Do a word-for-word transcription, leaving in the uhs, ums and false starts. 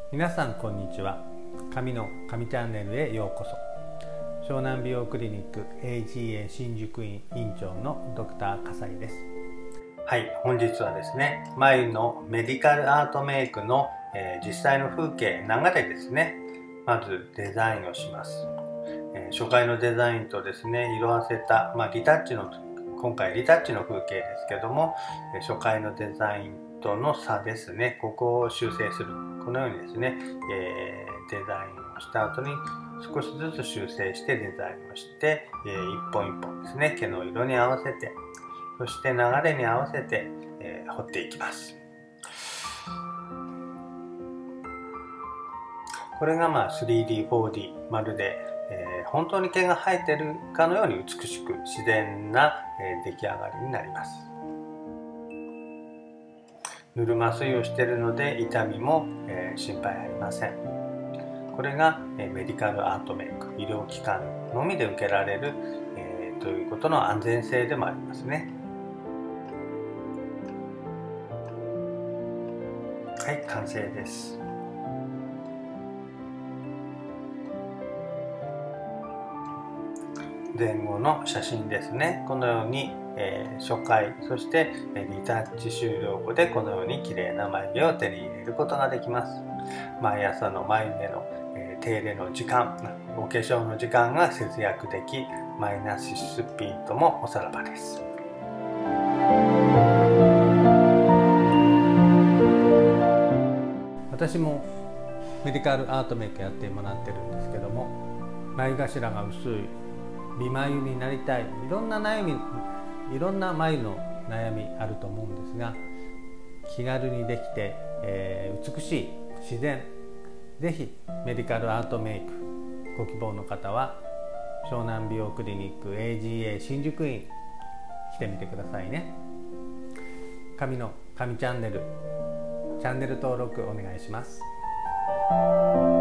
皆さんこんにちは。髪の神チャンネルへようこそ。湘南美容クリニック エージーエー 新宿院院長のドクター笠井です。はい、本日はですね、眉のメディカルアートメイクの、えー、実際の風景流れですね。まずデザインをします。えー、初回のデザインとですね、色あせた、まあ、リタッチの今回リタッチの風景ですけども、初回のデザインとの差ですね、ここを修正する。このようにですね、えー、デザインをした後に少しずつ修正してデザインをして、えー、一本一本ですね、毛の色に合わせて、そして流れに合わせて、えー、彫っていきます。これがまあ スリーディー、フォーディー、まるでえー、本当に毛が生えているかのように美しく自然な、えー、出来上がりになります。ぬるま水をしているので痛みも、えー、心配ありません。これが、えー、メディカルアートメイク、医療機関のみで受けられる、えー、ということの安全性でもありますね。はい、完成です。前後の写真ですね。このように、えー、初回そしてリタッチ終了後でこのように綺麗な眉毛を手に入れることができます。毎朝の眉毛の、えー、手入れの時間、お化粧の時間が節約でき、マイナススピードもおさらばです。私もメディカルアートメイクやってもらってるんですけども、眉頭が薄い美眉になりたい、いろんな悩み、いろんな眉の悩みあると思うんですが、気軽にできて、えー、美しい自然、ぜひメディカルアートメイクご希望の方は湘南美容クリニック エージーエー 新宿院来てみてくださいね。神の神チャンネルチャンネル登録お願いします。